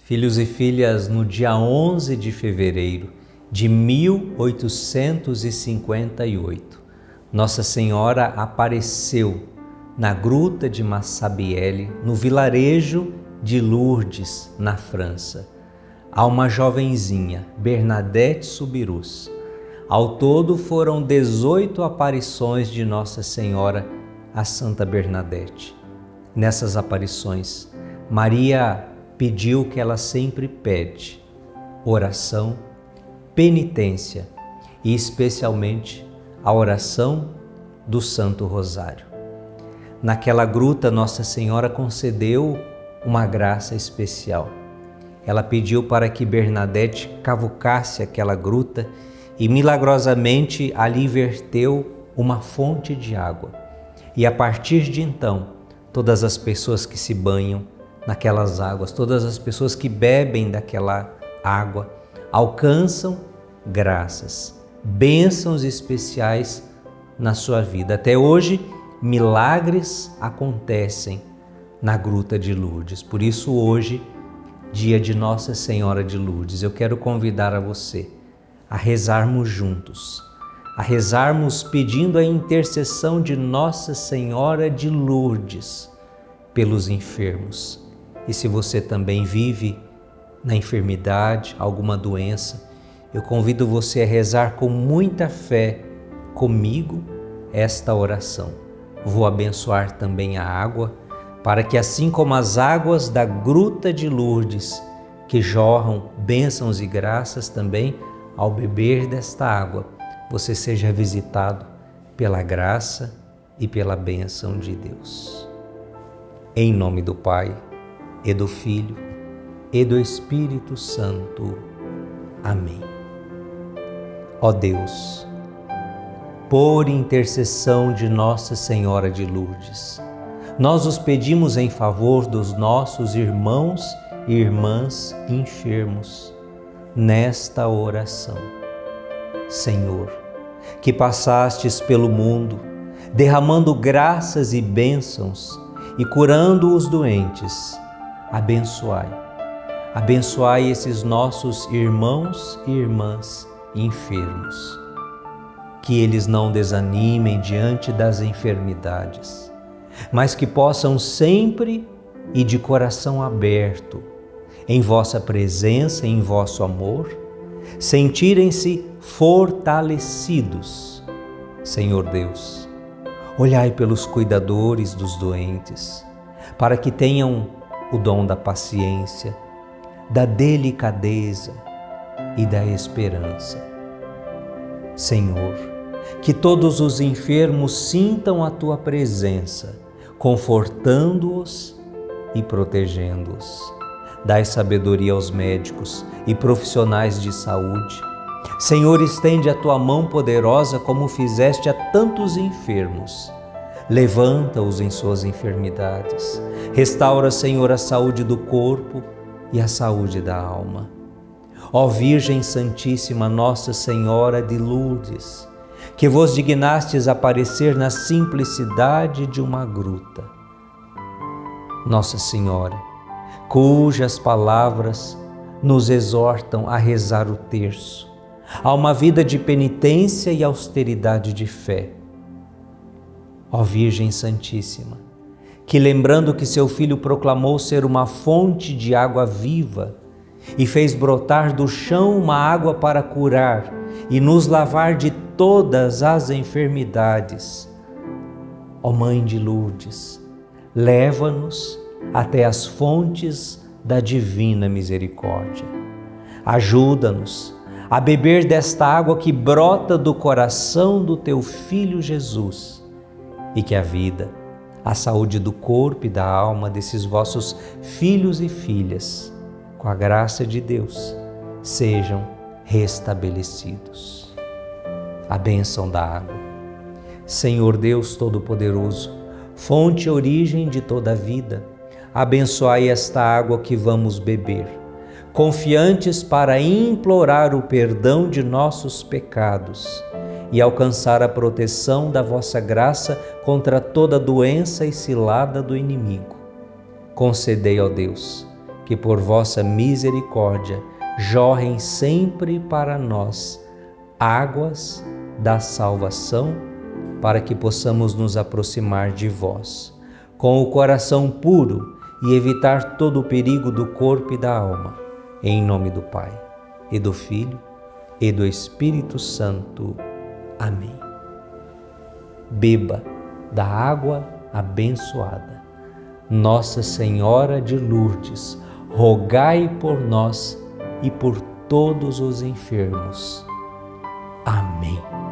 Filhos e filhas, no dia 11 de fevereiro de 1858, Nossa Senhora apareceu na gruta de Massabielle, no vilarejo de Lourdes, na França, a uma jovenzinha, Bernadette Soubirous. Ao todo foram 18 aparições de Nossa Senhora a Santa Bernadette. Nessas aparições, Maria pediu o que ela sempre pede: oração, penitência e especialmente a oração do Santo Rosário. Naquela gruta, Nossa Senhora concedeu uma graça especial. Ela pediu para que Bernadette cavucasse aquela gruta e milagrosamente ali verteu uma fonte de água. E a partir de então, todas as pessoas que se banham naquelas águas, todas as pessoas que bebem daquela água, alcançam graças, bênçãos especiais na sua vida. Até hoje, milagres acontecem na Gruta de Lourdes. Por isso, hoje, dia de Nossa Senhora de Lourdes, eu quero convidar a você a rezarmos juntos, a rezarmos pedindo a intercessão de Nossa Senhora de Lourdes pelos enfermos. E se você também vive na enfermidade, alguma doença, eu convido você a rezar com muita fé comigo esta oração. Vou abençoar também a água, para que assim como as águas da Gruta de Lourdes, que jorram bênçãos e graças também, ao beber desta água, você seja visitado pela graça e pela bênção de Deus. Em nome do Pai, e do Filho, e do Espírito Santo. Amém. Ó Deus, por intercessão de Nossa Senhora de Lourdes, nós os pedimos em favor dos nossos irmãos e irmãs enfermos nesta oração. Senhor, que passastes pelo mundo, derramando graças e bênçãos e curando os doentes, abençoai esses nossos irmãos e irmãs enfermos. Que eles não desanimem diante das enfermidades, mas que possam sempre e de coração aberto, em vossa presença e em vosso amor, sentirem-se fortalecidos. Senhor Deus, olhai pelos cuidadores dos doentes, para que tenham o dom da paciência, da delicadeza e da esperança. Senhor, que todos os enfermos sintam a Tua presença, confortando-os e protegendo-os. Dai sabedoria aos médicos e profissionais de saúde. Senhor, estende a Tua mão poderosa como fizeste a tantos enfermos. Levanta-os em suas enfermidades. Restaura, Senhor, a saúde do corpo e a saúde da alma. Ó Virgem Santíssima, Nossa Senhora de Lourdes, que vos dignastes aparecer na simplicidade de uma gruta. Nossa Senhora, cujas palavras nos exortam a rezar o terço, a uma vida de penitência e austeridade de fé. Ó Virgem Santíssima, que lembrando que seu Filho proclamou ser uma fonte de água viva e fez brotar do chão uma água para curar e nos lavar de todas as enfermidades. Ó Mãe de Lourdes, leva-nos até as fontes da divina misericórdia. Ajuda-nos a beber desta água que brota do coração do Teu Filho Jesus, e que a vida, a saúde do corpo e da alma desses vossos filhos e filhas, com a graça de Deus, sejam restabelecidos. A bênção da água. Senhor Deus Todo-Poderoso, fonte e origem de toda a vida, abençoai esta água que vamos beber, confiantes para implorar o perdão de nossos pecados e alcançar a proteção da vossa graça contra toda doença e cilada do inimigo. Concedei, ó Deus, que por vossa misericórdia jorrem sempre para nós águas da salvação, para que possamos nos aproximar de vós com o coração puro e evitar todo o perigo do corpo e da alma. Em nome do Pai, e do Filho, e do Espírito Santo. Amém. Beba da água abençoada. Nossa Senhora de Lourdes, rogai por nós e por todos os enfermos. Amém.